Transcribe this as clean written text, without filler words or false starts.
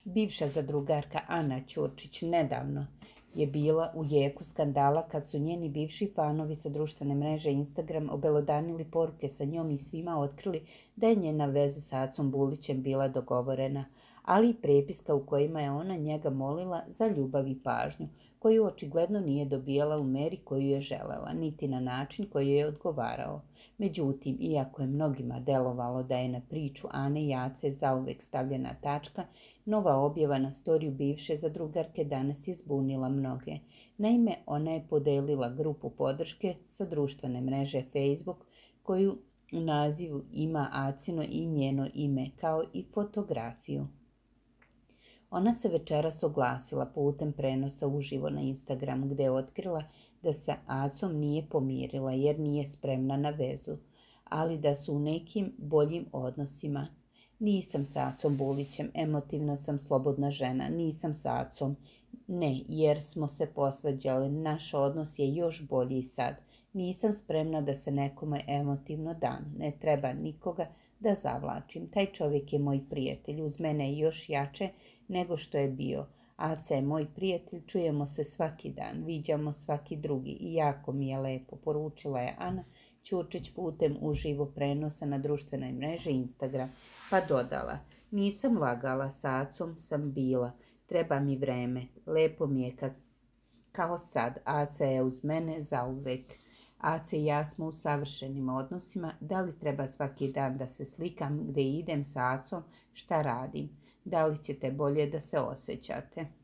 Bivša zadrugarka Ana Ćurčić nedavno je bila u jeku skandala kad su njeni bivši fanovi sa društvene mreže Instagram obelodanili poruke sa njom i svima otkrili da je njena veza sa Acom Bulićem bila dogovorena, ali i prepiska u kojima je ona njega molila za ljubav i pažnju, koju očigledno nije dobijala u meri koju je želela, niti na način koji je odgovarao. Međutim, iako je mnogima delovalo da je na priču Ane i Ace zauvek stavljena tačka, nova objava na storiju bivše zadrugarke danas je zbunila mnoge. Naime, ona je podelila grupu podrške sa društvene mreže Facebook, koju u nazivu ima Acino i njeno ime, kao i fotografiju. Ona se večeras oglasila putem prenosa uživo na Instagramu, gde je otkrila da se Acom nije pomirila jer nije spremna na vezu, ali da su u nekim boljim odnosima. Nisam sa Acom Bulićem, emotivno sam slobodna žena, nisam sa Acom. Ne, jer smo se posvađali, naš odnos je još bolji sad. Nisam spremna da se nekome emotivno dam, ne treba nikoga da zavlačim. Taj čovjek je moj prijatelj, uz mene je još jače nego što je bio. Aca je moj prijatelj, čujemo se svaki dan, viđamo svaki drugi i jako mi je lepo, poručila je Ana Ćurčić putem uživo prenosa na društvenoj mreži Instagram, pa dodala: nisam lagala, sa Acom sam bila, treba mi vreme, lepo mi je kao sad, Aca je uz mene zauvek. Aca i ja smo u savršenim odnosima, da li treba svaki dan da se slikam gde idem sa Acom, šta radim, da li ćete bolje da se osjećate?